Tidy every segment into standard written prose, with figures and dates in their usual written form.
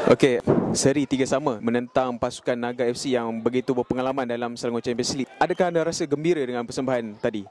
Okey, seri 3 sama menentang pasukan Naga FC yang begitu berpengalaman dalam Selangor Champions League. Adakah anda rasa gembira dengan persembahan tadi?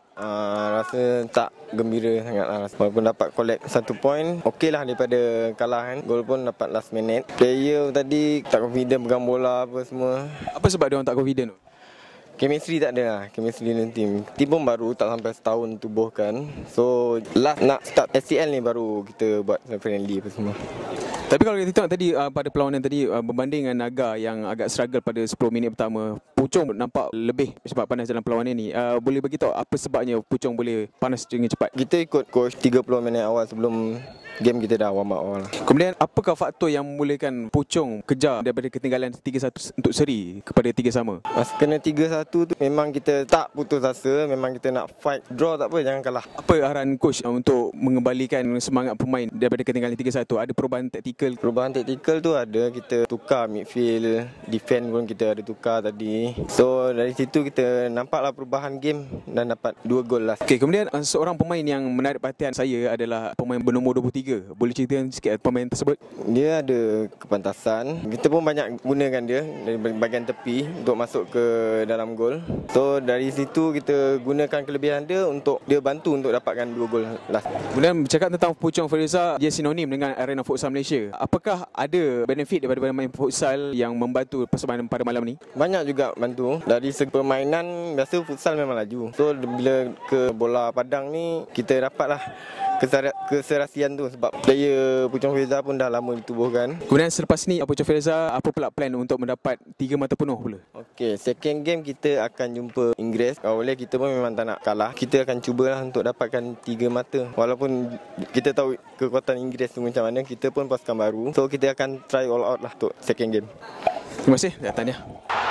Rasa tak gembira sangat lah. Walaupun dapat collect 1 point, okey lah daripada kalah kan. Gol pun dapat last minute. Player tadi tak confident pegang bola apa semua. Apa sebab dia orang tak confident? Chemistry tak ada lah, chemistry dalam team. Team pun baru tak sampai setahun tubuhkan. So last nak start SCL ni baru kita buat friendly apa semua. Tapi kalau kita tengok tadi pada perlawanan tadi berbanding dengan Naga yang agak struggle pada 10 minit pertama, Puchong nampak lebih cepat panas dalam perlawanan ni. Boleh beritahu apa sebabnya Puchong boleh panas dengan cepat? Kita ikut coach 30 minit awal sebelum game kita dah warm up awal lah. Kemudian apakah faktor yang membolehkan Puchong kejar daripada ketinggalan 3-1 untuk seri kepada 3 sama? Mas kena 3-1 tu memang kita tak putus asa, memang kita nak fight. Draw tak apa, jangan kalah. Apa arahan coach untuk mengembalikan semangat pemain daripada ketinggalan 3-1? Ada perubahan taktikal? Perubahan taktikal tu ada, kita tukar midfield, defend pun kita ada tukar tadi. So dari situ kita nampaklah perubahan game dan dapat 2 gol lah. Okey, kemudian seorang pemain yang menarik perhatian saya adalah pemain bernombor 23. Boleh ceritakan sikit pemain tersebut? Dia ada kepantasan. Kita pun banyak gunakan dia dari bahagian tepi untuk masuk ke dalam gol. So dari situ kita gunakan kelebihan dia untuk dia bantu untuk dapatkan 2 gol last. Kemudian bercakap tentang Puchong Firza, dia sinonim dengan arena futsal Malaysia. Apakah ada benefit daripada main futsal yang membantu persembahan pada malam ni? Banyak juga bantu. Dari segi permainan, biasa futsal memang laju. So bila ke bola padang ni, kita dapatlah keserasian tu sebab player Puchong Firza pun dah lama ditubuhkan. Kemudian selepas ni Puchong Firza apa pula plan untuk mendapat 3 mata penuh pula? Okey, second game kita akan jumpa Inggeris. Kalau boleh kita pun memang tak nak kalah. Kita akan cubalah untuk dapatkan 3 mata. Walaupun kita tahu kekuatan Inggeris tu macam mana, kita pun pasukan baru. So kita akan try all out lah untuk second game. Terima kasih, datangnya.